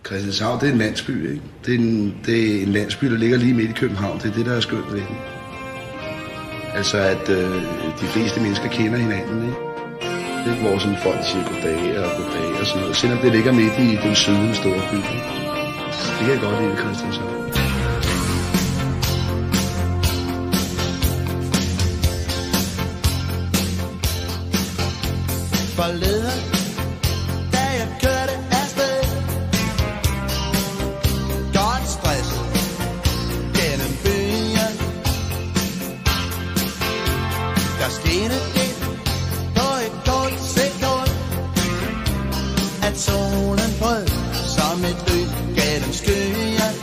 Christianshavn, det er en landsby, ikke? Det er en landsby, der ligger lige midt i København. Det er det, der er skønt ved den. Altså, at de fleste mennesker kender hinanden, ikke? Det er ikke hvor sådan folk siger goddag og sådan noget. Selvom det ligger midt i den sydlige store by, ikke? Det kan jeg godt lide, Christianshavn. Forleden, da jeg kørte afsted, godt stress gennem byen. Der skete det på et kort sekund, at solen brød som et lyn gennem skyen.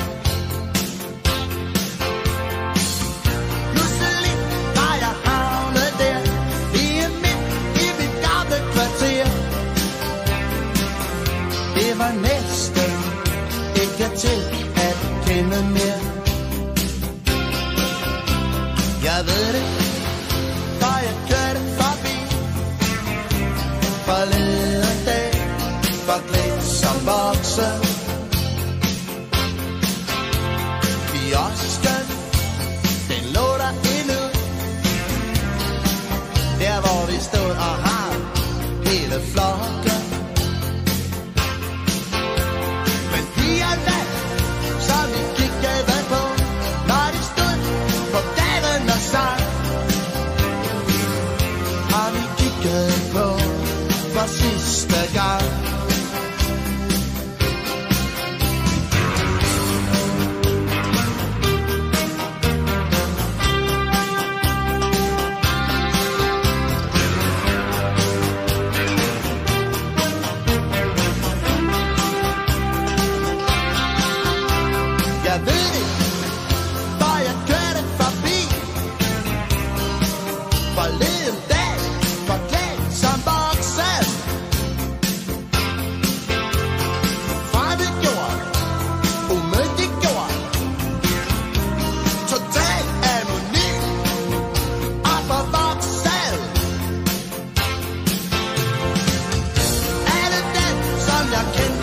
Pludselig var jeg havnet der, lige midt i mit gamle kvarter. Det var næsten ikke til at kende mere. Jeg ved det, da jeg kørte forbi forleden dag, forklædt som voksen. Kiosken, den lå der endnu, der hvor vi stod og har hele flokken. Men pigerne, som vi kiggede på, når de stod på gaden og sang, har vi kigget på for sidste gang. Jeg ved det, for jeg kørte forbi forleden dag, forklædt som voksen. Fremmedgjort, umyndiggjort, totalt anonym og forvokset. Alle dem, som jeg kendte